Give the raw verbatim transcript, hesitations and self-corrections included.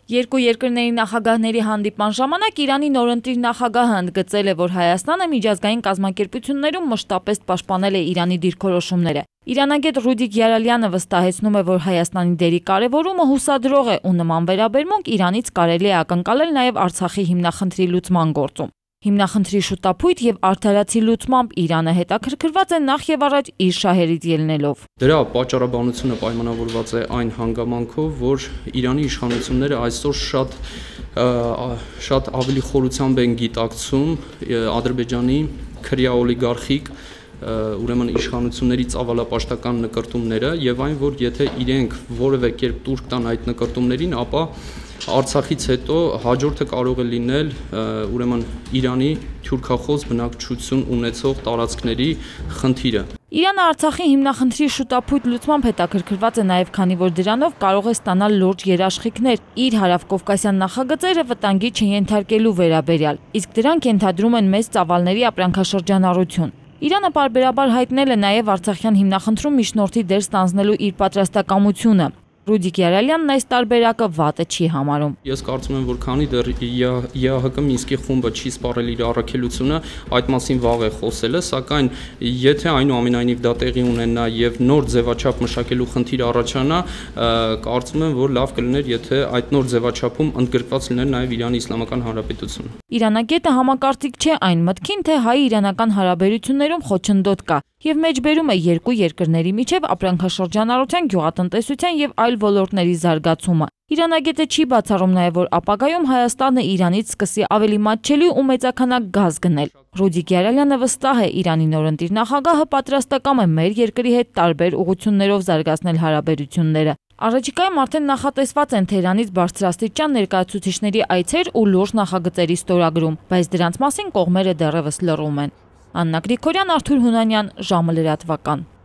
Երկու երկրների նախագահների հանդիպման ժամանակ Իրանի նորընտիր նախագահը ընդգծել է, որ Հայաստանը միջազգային կազմակերպություններում մշտապես պաշտպանել է Իրանի դիրքորոշումները։ Իրանագետ Ռուդիկ Յարալյանը վստահեցնում է, որ Հայաստանի դերի կարևորումը հուսադրող է ու նման վերաբերմունք Իրանից կարելի է ակնկալել նաև Արցախի հիմնախնդրի լուծման գործում։ Հիմնախնդրի շուտապույտ եւ արդարացի լուծմամբ Իրանը հետաքրքրված է նախ եւ առաջ իր շահերից ելնելով։ Դրա պատճառաբանությունը պայմանավորված է այն հանգամանքով, որ Իրանի իշխանությունները այսօր շատ շատ ավելի խորությամբ են գիտակցում Ադրբեջանի քրեա օլիգարխիկ ուրեմն իշխանությունների ծավալապաշտական նկրտումները եւ այն, որ եթե իրենք որևէ կերպ տուրք տան այդ նկրտումներին, ապա Արցախից հետո հաջորդը կարող է լինել ուրեմն Իրանի թյուրքախոս բնակչություն ունեցող տարածքների խնդիրը։ Իրանը Արցախի հիմնախնդրի շուտապույտ լուծմամբ հետաքրքրված է նաև, քանի որ դրանով կարող է ստանալ լուրջ երաշխիքներ իր հարավկովկասյան նախագծերը վտանգի չենթարկելու վերաբերյալ, իսկ դրանք ենթադրում են մեծ ծավալների ապրանքաշրջանառություն։ Իրանը պարբերաբար հայտնել է նաև Արցախյան հիմնախնդրում միջնորդի դեր ստանձնելու իր պատրաստակամությունը։ Ռուդիկ Յարալյանն այս տարբերակը վատը չի համարում։ Ես կարծում եմ, որ քանի դեռ ԵԱՀԿ Մինսկի խումբը չի սպառել իր առաքելությունը, այդ մասին վաղ է խոսելը, սակայն եթե այնուամենայնիվ դա տեղի ունենա եւ նոր ձևաչափ մշակելու խնդիր առաջանա, կարծում եմ, որ լավ կլիներ, եթե այդ նոր ձևաչափում ընդգրկված լիներ նաեւ Իրանի Իսլամական Հանրապետությունը։ Իրանագետը համակարծիք չէ այն մտքին, թե հայ-իրանական հարաբերություններում խոչընդոտ կա եւ մեջբերում է երկու երկրների միջև ապրանքաշրջանառության, գյուղատնտեսության եւ այլ ոլորտների զարգացումը։ Իրանագետը չի բացառում նաեւ, որ ապագայում Հայաստանը Իրանից սկսի ավելի մատչելի ու մեծաքանակ գազ գնել։ Ռուդիկ Յարալյանը վստահ է, Իրանի նորընտիր նախագահը պատրաստակամ է մեր երկրի հետ տարբեր ուղղություններով զարգացնել հարաբերությունները։ Առաջիկայում արդեն նախատեսված են Թեհրանից բարձրաստիճան ներկայացուցիչների այցեր ու լուրջ նախագծերի ստորագրում, բայց դրանց մասին կողմերը դեռևս լռում են։ Աննա Գրիգորյան, Արթուր Հունանյան, ժամը լրատվական։